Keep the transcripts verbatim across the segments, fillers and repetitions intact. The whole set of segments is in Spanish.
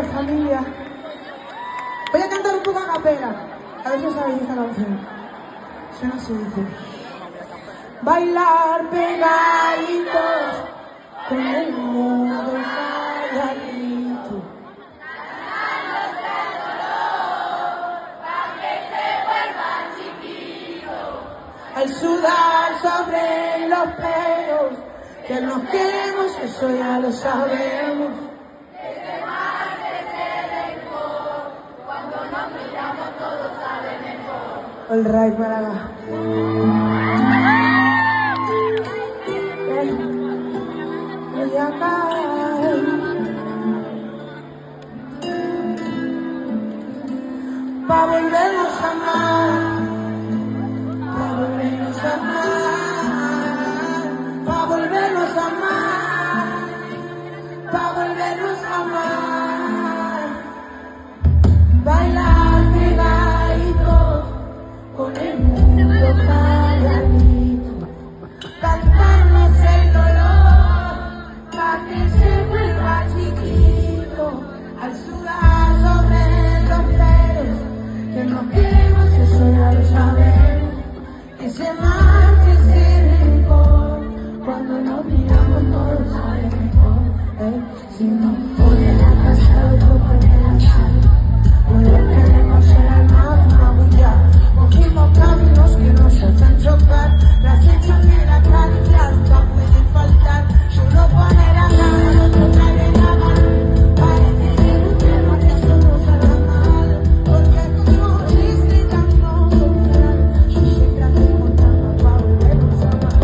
familia. Voy a cantar un poco a capela. A ver si sabéis esta canción. Suena así, dice. Bailar pegaditos con el mundo calladito. Al sudar sobre los pelos, que nos queremos, eso ya lo sabemos. Ese mar, ese rencor, cuando nos miramos todo sabe mejor. All right, Málaga. Voy a caer. Pa' volvernos a amar. Pa' volvernos a amar. Pa' volvernos a amar. Pa' volvernos a amar. Bailar pegaditos con el mundo calladito. Cantarnos el dolor pa' que se vuelva chiquito. Al sudar sobre los pelos, que nos queremos, eso ya lo sabemos. Que se marche ese rencor, cuando nos miramos todo sale mejor. Eh, si no pone la casa, otro pone la sal. No queremos ser alma, una bulla. Cogimos caminos que nos hacen chocar. Las hechas de la caridad nunca pueden faltar. Solo poner a cara, otro trae la mano. Parece que no quiero que eso no salga mal. Porque como chiste tan no comprar. Yo siempre hacemos trampa para volvernos a amar.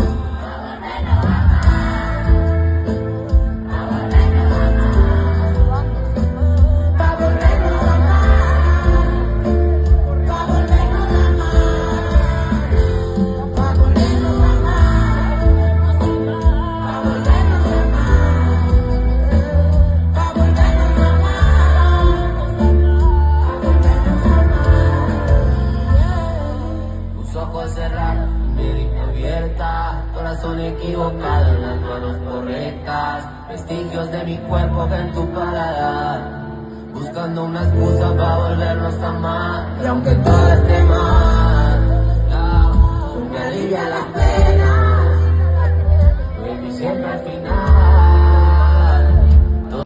Pa' volvernos a amar. Pa' volvernos a amar. Pa' volvernos a amar. Pa' volvernos a amar. Pa' volvernos a amar. Pa' volvernos a amar. Tus ojos cerrados, piel abierta, corazón equivocado en las manos correctas, vestigios de mi cuerpo en tu paladar, buscando una excusa para volvernos a amar. Y aunque todo esté mal,